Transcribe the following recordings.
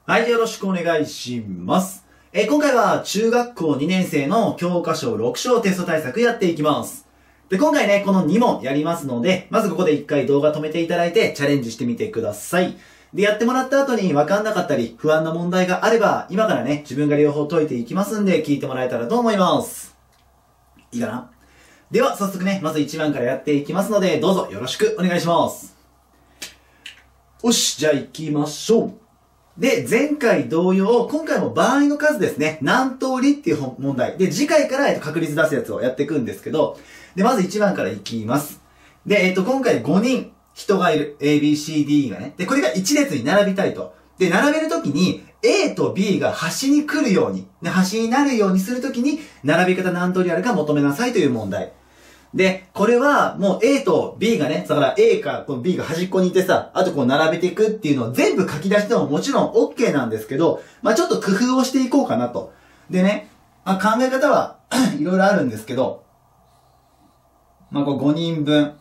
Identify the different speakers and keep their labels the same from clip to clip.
Speaker 1: はい、よろしくお願いします。今回は中学校2年生の教科書6章テスト対策やっていきます。で、今回ね、この2問やりますので、まずここで1回動画止めていただいてチャレンジしてみてください。で、やってもらった後に分かんなかったり、不安な問題があれば、今からね、自分が両方解いていきますんで、聞いてもらえたらと思います。いいかな？では、早速ね、まず1番からやっていきますので、どうぞよろしくお願いします。よし、じゃあ行きましょう。で、前回同様、今回も場合の数ですね。何通りっていう問題。で、次回から確率出すやつをやっていくんですけど、で、まず1番からいきます。で、今回5人人がいる。A, B, C, D がね。で、これが1列に並びたいと。で、並べるときに A と B が端に来るように、で、端になるようにするときに、並び方何通りあるか求めなさいという問題。で、これはもう A と B がね、だから A かこの B が端っこにいてさ、あとこう並べていくっていうのを全部書き出してももちろん OK なんですけど、まあちょっと工夫をしていこうかなと。でね、考え方はいろいろあるんですけど、まあこう5人分、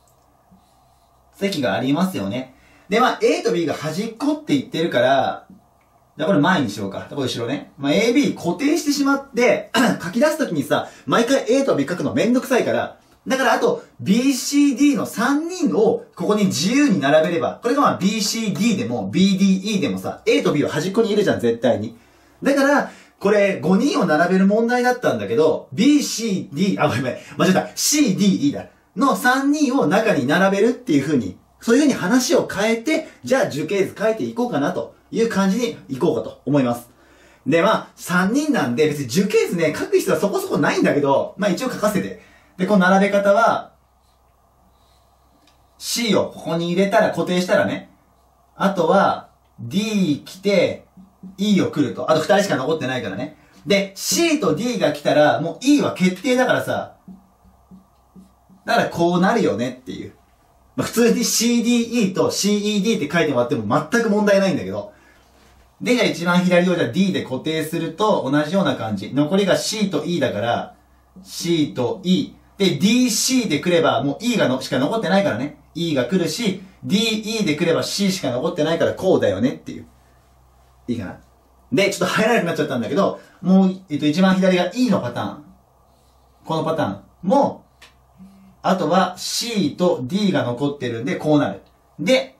Speaker 1: 席がありますよね。で、まあ A と B が端っこって言ってるから、じゃあこれ前にしようか。これ後ろね。まあ A, B 固定してしまって、書き出すときにさ、毎回 A と B 書くのめんどくさいから、だからあと BCD の3人をここに自由に並べれば、これがまあ BCD でも BDE でもさ、A と B は端っこにいるじゃん、絶対に。だから、これ5人を並べる問題だったんだけど、BCD、ごめん、間違えた。CDE だ。の3人を中に並べるっていう風に、そういう風に話を変えて、じゃあ樹形図書いていこうかなという感じにいこうかと思います。で、まあ、3人なんで別に樹形図ね、書く必要はそこそこないんだけど、まあ一応書かせて。で、この並べ方は、C をここに入れたら固定したらね、あとは D 来て E を来ると。あと2人しか残ってないからね。で、C と D が来たらもう E は決定だからさ、だからこうなるよねっていう。まあ、普通に CDE と CED って書いてもらっても全く問題ないんだけど。で、じゃあ一番左をじゃあ D で固定すると同じような感じ。残りが C と E だから、C と E。で、DC で来ればもう E がしか残ってないからね。E が来るし、DE で来れば C しか残ってないからこうだよねっていう。いいかな？で、ちょっと入らなくなっちゃったんだけど、もう、一番左が E のパターン。このパターンも、あとは C と D が残ってるんでこうなる。で、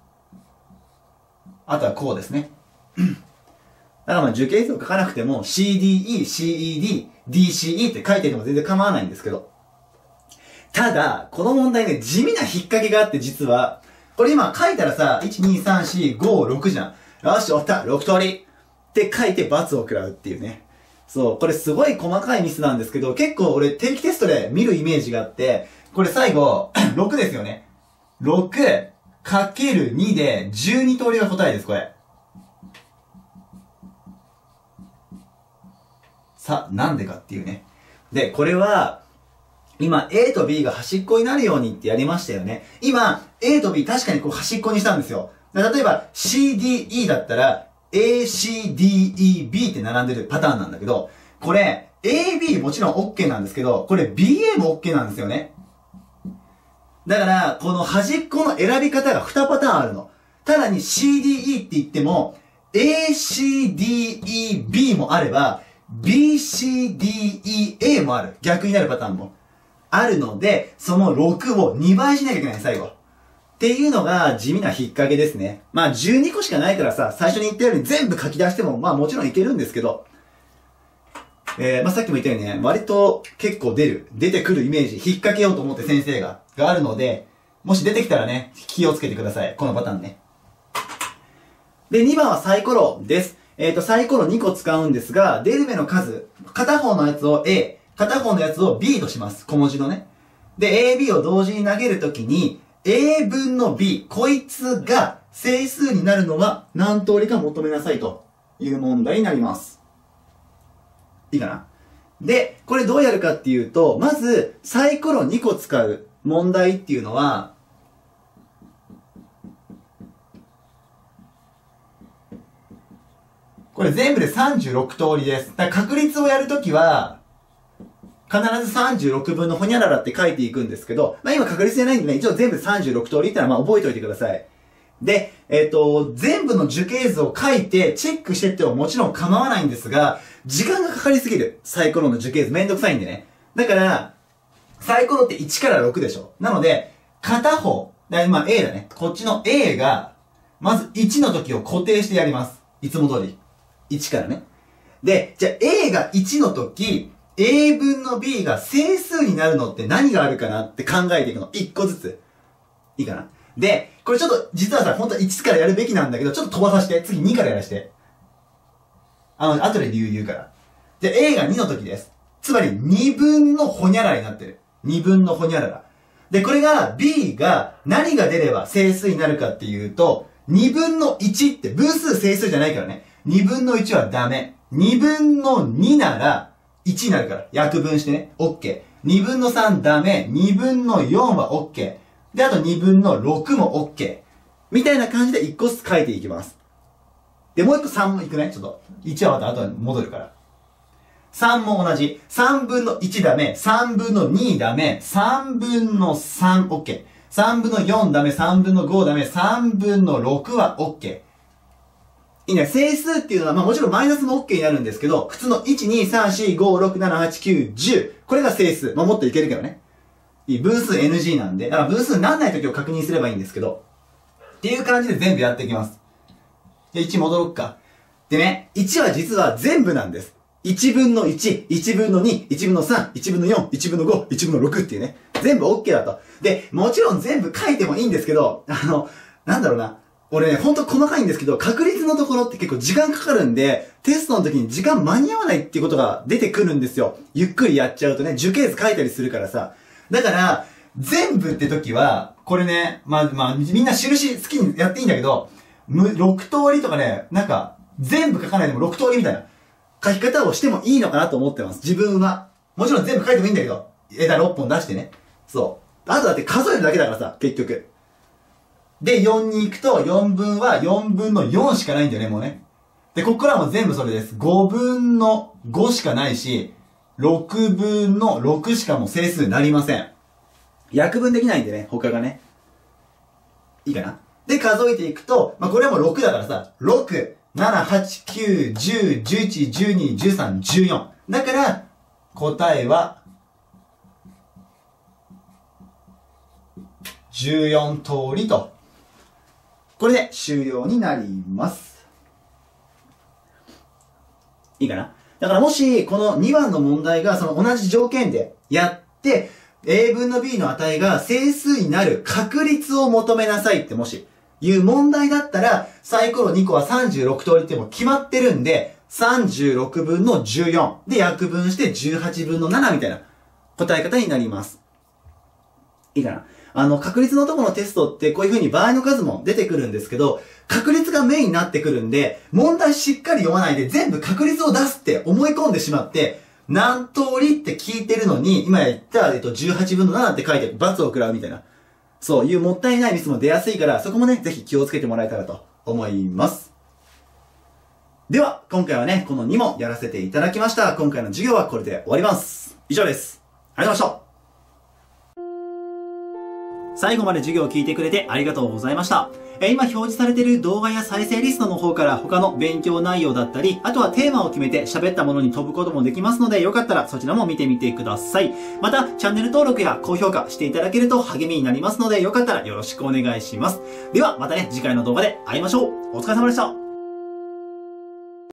Speaker 1: あとはこうですね。だからまあ樹形図を書かなくても CDE、CED、DCE って書いてても全然構わないんですけど。ただ、この問題ね、地味な引っ掛けがあって実は、これ今書いたらさ、1、2、3、4、5、6じゃん。よし、終わった !6 通りって書いて罰を食らうっていうね。そう、これすごい細かいミスなんですけど、結構俺定期テストで見るイメージがあって、これ最後、6ですよね。6かける2で12通りが答えです、これ。さあ、なんでかっていうね。で、これは、今 A と B が端っこになるようにってやりましたよね。今、A と B 確かにこう端っこにしたんですよ。例えば CDE だったら、ACDEB って並んでるパターンなんだけど、これ、AB もちろん OK なんですけど、これ BA も OK なんですよね。だから、この端っこの選び方が2パターンあるの。ただに CDE って言っても、ACDEB もあれば、BCDEA もある。逆になるパターンもあるので、その6を2倍しなきゃいけない、最後。っていうのが地味な引っ掛けですね。まあ12個しかないからさ、最初に言ったように全部書き出しても、まあもちろんいけるんですけど、まあさっきも言ったようにね、割と結構出てくるイメージ、引っ掛けようと思って先生があるので、もし出てきたらね、気をつけてください。このパターンね。で、2番はサイコロです。サイコロ2個使うんですが、出る目の数、片方のやつを A、片方のやつを B とします。小文字のね。で、AB を同時に投げるときに、A 分の B、こいつが整数になるのは何通りか求めなさいという問題になります。いいかな？で、これどうやるかっていうと、まず、サイコロ2個使う問題っていうのは、これ全部で36通りです。だから確率をやるときは、必ず36分のほにゃららって書いていくんですけど、まあ今確率じゃないんでね、一応全部36通りってのはまあ覚えておいてください。で、 全部の樹形図を書いてチェックしてってももちろん構わないんですが、時間がかかりすぎる。サイコロの樹形図めんどくさいんでね。だから、サイコロって1から6でしょ。なので、片方、今 A だね。こっちの A が、まず1の時を固定してやります。いつも通り。1からね。で、じゃあ A が1の時、A 分の B が整数になるのって何があるかなって考えていくの。1個ずつ。いいかな。で、これちょっと、実はさ、本当は1からやるべきなんだけど、ちょっと飛ばさせて。次2からやらして。後で理由言うから。で、A が2の時です。つまり2分のホニャララになってる。2分のホニャララ。で、これが B が何が出れば整数になるかっていうと、2分の1って分数整数じゃないからね。2分の1はダメ。2分の2なら1になるから。約分してね。OK。2分の3ダメ。2分の4は OK。で、あと2分の6も OK。みたいな感じで1個ずつ書いていきます。で、もう1個3もいくね。ちょっと。1はまた後に戻るから。3も同じ。3分の1ダメ。3分の2ダメ。3分の3 OK。3分の4ダメ。3分の5ダメ。3分の6は OK。いいね。整数っていうのは、もちろんマイナスも OK になるんですけど、普通の1、2、3、4、5、6、7、8、9、10。これが整数。もっといけるけどね。分数 NG なんで、だから分数にならない時を確認すればいいんですけど、っていう感じで全部やっていきます。で、1戻ろっか。でね、1は実は全部なんです。1分の1、1分の2、1分の3、1分の4、1分の5、1分の6っていうね。全部 OK だと。で、もちろん全部書いてもいいんですけど、なんだろうな。俺ね、ほんと細かいんですけど、確率のところって結構時間かかるんで、テストの時に時間間に合わないっていうことが出てくるんですよ。ゆっくりやっちゃうとね、樹形図書いたりするからさ。だから、全部って時は、これね、みんな印好きにやっていいんだけど、6通りとかね、なんか、全部書かないでも6通りみたいな書き方をしてもいいのかなと思ってます。自分は。もちろん全部書いてもいいんだけど、枝6本出してね。そう。あとだって数えるだけだからさ、結局。で、4に行くと、4分は4分の4しかないんだよね、もうね。で、こっからも全部それです。5分の5しかないし、6分の6しかもう整数になりません。約分できないんでね、他がね。いいかな。で、数えていくと、これはもう6だからさ、6、7、8、9、10、11、12、13、14。だから、答えは、14通りと。これで終了になります。いいかな。だからもし、この2番の問題がその同じ条件でやって、A 分の B の値が整数になる確率を求めなさいってもし、いう問題だったら、サイコロ2個は36通りっても決まってるんで、36分の14で約分して18分の7みたいな答え方になります。いいかな。確率のところのテストってこういう風に場合の数も出てくるんですけど、確率がメインになってくるんで、問題しっかり読まないで全部確率を出すって思い込んでしまって、何通りって聞いてるのに、今言った、18分の7って書いて罰を食らうみたいな。そういうもったいないミスも出やすいから、そこもね、ぜひ気をつけてもらえたらと思います。では、今回はね、この2問やらせていただきました。今回の授業はこれで終わります。以上です。ありがとうございました。最後まで授業を聞いてくれてありがとうございました。今表示されている動画や再生リストの方から他の勉強内容だったり、あとはテーマを決めて喋ったものに飛ぶこともできますので、よかったらそちらも見てみてください。また、チャンネル登録や高評価していただけると励みになりますので、よかったらよろしくお願いします。では、またね、次回の動画で会いましょう。お疲れ様でした。